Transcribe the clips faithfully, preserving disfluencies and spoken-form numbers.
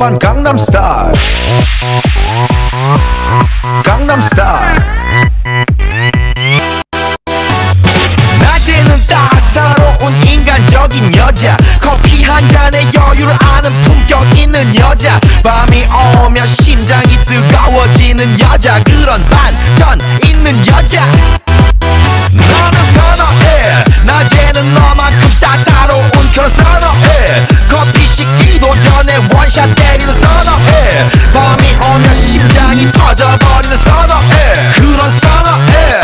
오빤 강남스타일 강남스타일 낮에는 따사로운 인간적인 여자 커피 한 잔에 여유를 아는 품격 있는 여자 밤이 오면 심장이 뜨거워지는 여자 그런 반전 있는 여자 너는 선어해 낮에는 너만큼 따사로운 그런 선어해 커피 식기도 전에 원샷 때리는 선어해 밤이 오면 심장이 터져버리는 선어해 그런 선어해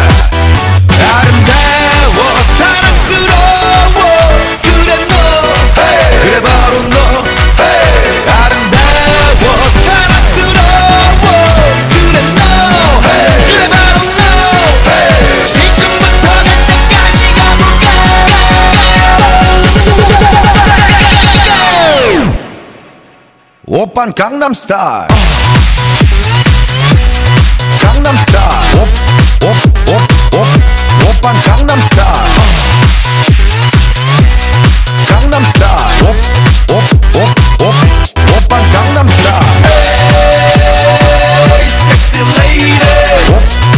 아름다워 사랑스러워 그래 너 hey. 그래 바로 너 hey. 아름다워 사랑스러워 그래 너 hey. 그래 바로 너 hey. 지금부터 갈 때까지 가볼까 오빤 강남스타일 강남스타일 옵옵옵옵 오빤 강남스타일 강남스타일 옵옵옵옵 오빤 강남스타일 Hey sexy lady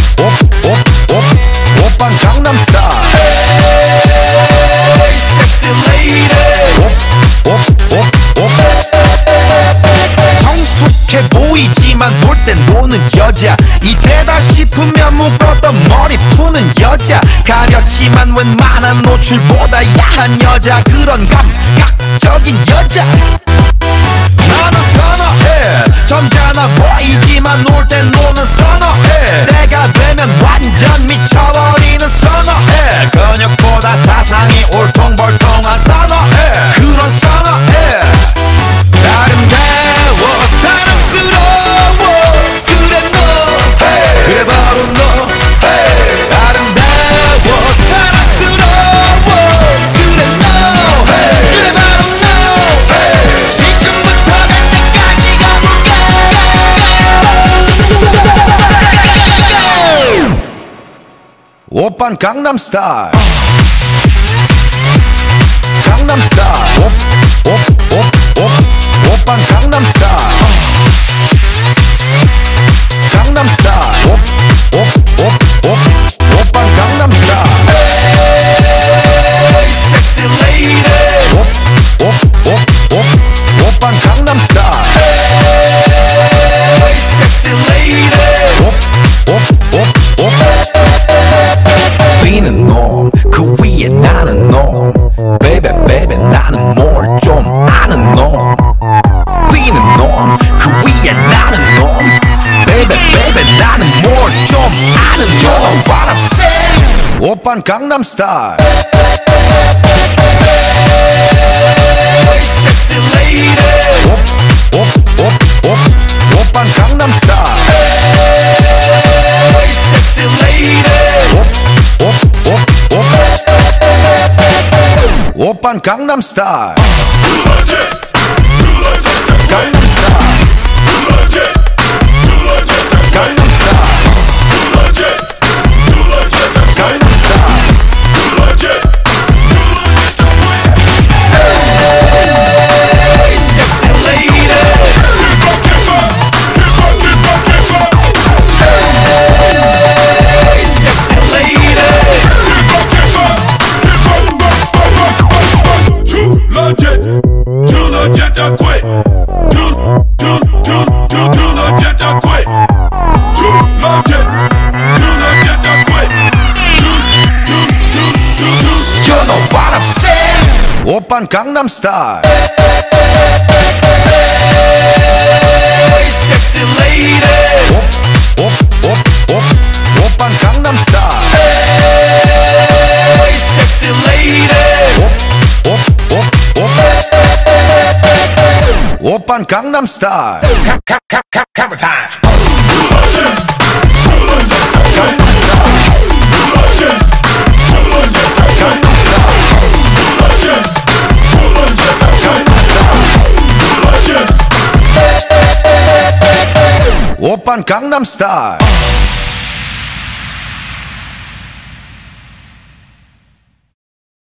옵옵옵옵 오빤 강남스타일 Hey sexy lady 옵옵옵옵 성숙해 보이지만 놀 땐 노는 여자 이때다 싶으면 묶었던 머리 푸는 여자 가렸지만 웬만한 노출보다 야한 여자 그런 감각적인 여자 나는 선어해 점잖아 보이지만 놀 땐 노는 선어해 내가 되면 완전 미쳐버리는 선어해 근육보다 사상이 울퉁불퉁한 선어해 그런 선어해 아름다워 사랑스러워 그래 너 hey. 그래 바로 너 hey. 아름다워 사랑스러워 그래 너 hey. 그래 바로 너 hey. 지금부터 갈 때까지 가볼까 오빤 강남스타일 강남스타일 옵옵옵옵 오빤 강남스타일 강남스타일 옵옵옵옵 오빤 강남스타일 Hey sexy lady 옵옵옵옵 오빤 강남스타일 Hey sexy lady 옵옵옵옵 뛰는 놈 그 위에 나는 놈 Baby baby 나는 뭘 좀 아는 놈 뛰는 놈 그 위에 나는 놈 Baby baby 나는 뭘 좀 아는 놈 You know what I'm saying 오빤 강남스타일 Hey sexy lady 옵옵옵옵 오빤 강남스타일 Hey sexy lady 옵옵옵옵 오빤 강남스타일 강남스타일 오빤 강남스타일 Hey sexy lady 옵옵옵옵 오빤 강남스타일 Hey sexy lady 옵옵옵옵 오빤 강남스타일 Camera time 오빤 강남스타일